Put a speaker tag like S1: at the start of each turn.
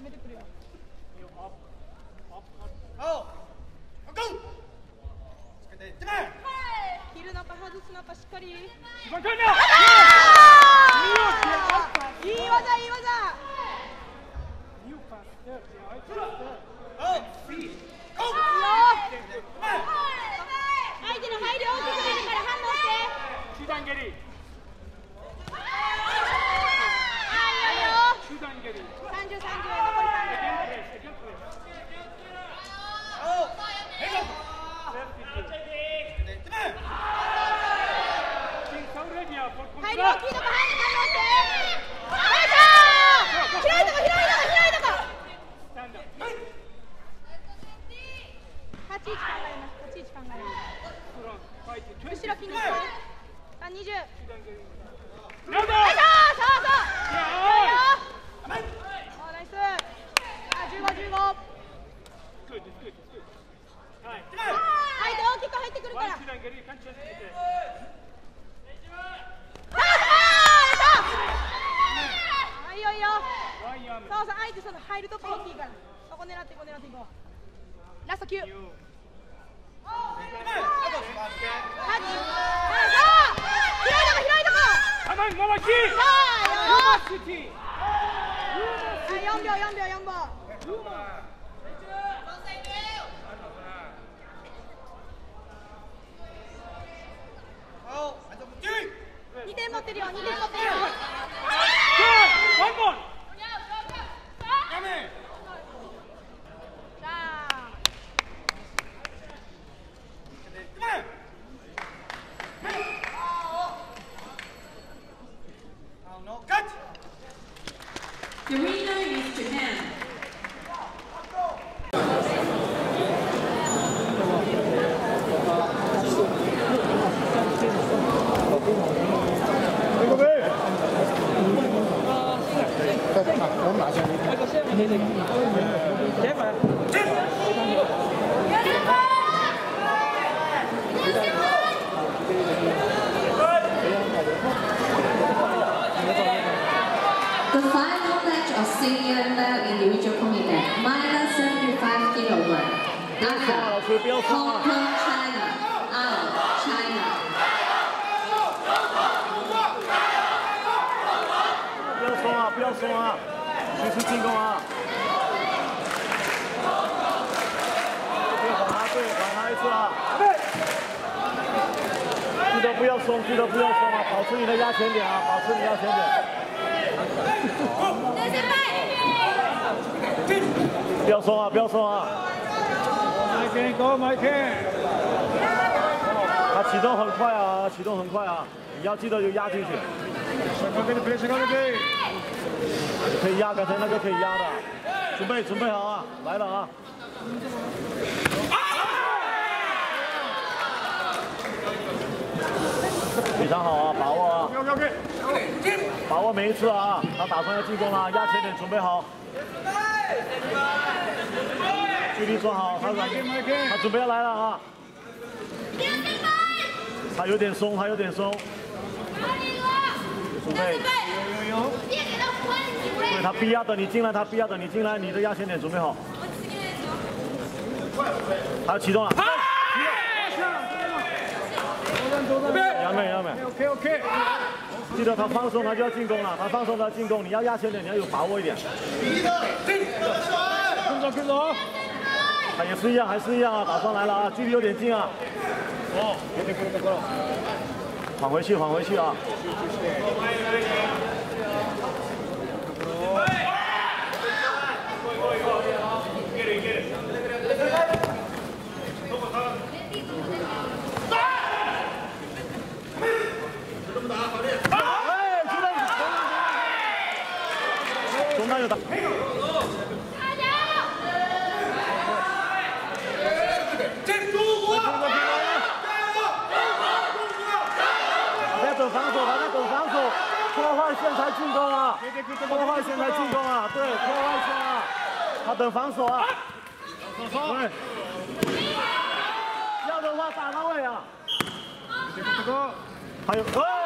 S1: めてくるよ。切るのか外すのかしっかり。いい技いい技。相手の入り大きくなるから反応して。
S2: 中段蹴り。中段蹴り。
S1: 30、残り入り大きいとこ反応して。広いとこ。立ち位置考えます。後ろ筋肉。20。そう。ナイス。15。相手大きく入ってくるから。いいよ。そう、相手その入るとこ大きいから。そこ狙っていこう。ラスト9。8。広いとこ。4秒。2点持ってるよ。
S3: The winner is Japan. The final match of senior male individual commitment, minus 75 kilogram. Hong Kong, China. China.
S4: 不要松啊！随时进攻啊！对，缓他一次啊！记得不要松啊！保持你的压前点啊！不要松啊！买天！他启动很快啊！你要记得就压进去。可以压，刚才那个可以压的。准备好啊！来了啊！非常好啊，把握啊！把握每一次啊！他打算要进攻了，压前点，准备好。距离抓好，他准备要来了啊！他有点松。准备。对他逼压等你进来，你的压前点准备好。还要启动了。杨美。OK。记得他放松，他就要进攻了。你要压前点，你要有把握一点。跟走。他也是一样，啊，打上来了啊，距离有点近啊。缓回去啊。中单有打。他在等防守，破坏线才进攻啊！对，破坏线啊！他等防守啊！对，要的话打到位啊！还有，